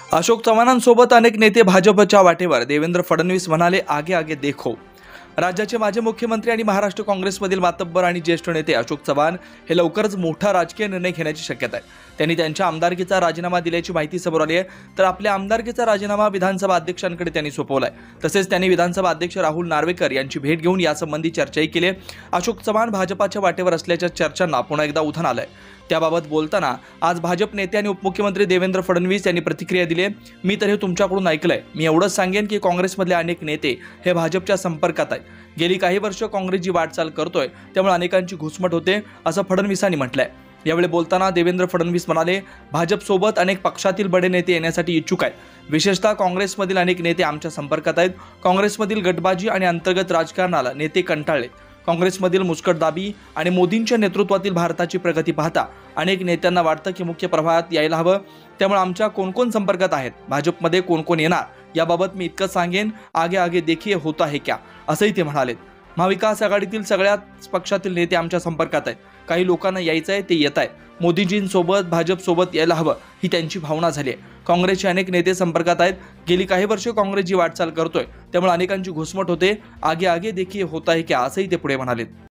अशोक चव्हाणांसोबत अनेक नेते भाजपच्या वाटेवर. देवेंद्र फडणवीस म्हणाले, आगे आगे देखो. राज्याचे माजी मुख्यमंत्री आणि महाराष्ट्र काँग्रेसमधील मातब्बर आणि ज्येष्ठ नेते अशोक चव्हाण हे लवकरच मोठा राजकीय निर्णय घेण्याची शक्यता आहे. त्यांनी त्यांच्या आमदारकीचा राजीनामा दिल्याची माहिती समोर आली आहे. तर आपल्या आमदारकीचा राजीनामा विधानसभा अध्यक्षांकडे त्यांनी सोपवलाय. तसेच त्यांनी विधानसभा अध्यक्ष राहुल नार्वेकर यांची भेट घेऊन यासंबंधी चर्चाही केली. अशोक चव्हाण भाजपाच्या वाटेवर असल्याच्या चर्चांना पुन्हा एकदा उधाण आलंय. त्याबाबत बोलताना आज भाजप नेते आणि उपमुख्यमंत्री देवेंद्र फडणवीस यांनी प्रतिक्रिया दिली आहे. मी तर हे तुमच्याकडून ऐकलंय. मी एवढंच सांगेन की काँग्रेसमधले अनेक नेते हे भाजपच्या संपर्कात आहेत. गेली काही वर्ष काँग्रेस जी वाटचाल करतोय त्यामुळे अनेकांची घुसमट होते, असं फडणवीसांनी म्हटलंय. यावेळी बोलताना देवेंद्र फडणवीस म्हणाले, भाजपसोबत अनेक पक्षातील बडे नेते येण्यासाठी इच्छुक आहेत. विशेषतः काँग्रेसमधील अनेक नेते आमच्या संपर्कात आहेत. काँग्रेसमधील गटबाजी आणि अंतर्गत राजकारणाला नेते कंटाळले. काँग्रेसमधील मुस्कटदाबी आणि मोदींच्या नेतृत्वातील भारताची प्रगती पाहता अनेक नेत्यांना वाटतं की मुख्य प्रवाहात यायला हवं. त्यामुळे आमच्या कोण संपर्कात आहेत, भाजपमध्ये कोण येणार याबाबत मी इतकं सांगेन, आगे आगे देखिए होता है क्या, असंही ते म्हणाले. महाविकास आघाडीतील सगळ्याच पक्षातील नेते आमच्या संपर्कात आहेत. काही लोकांना यायचं आहे, ते येत आहे. मोदीजींसोबत भाजपसोबत यायला हवं ही त्यांची भावना झाली आहे. काँग्रेसचे अनेक नेते संपर्कात आहेत. गेली काही वर्ष काँग्रेस जी वाटचाल करतोय त्यामुळे अनेकांची घुसमट होते. आगे आगे देखिए होता है क्या, असंही ते पुढे म्हणाले.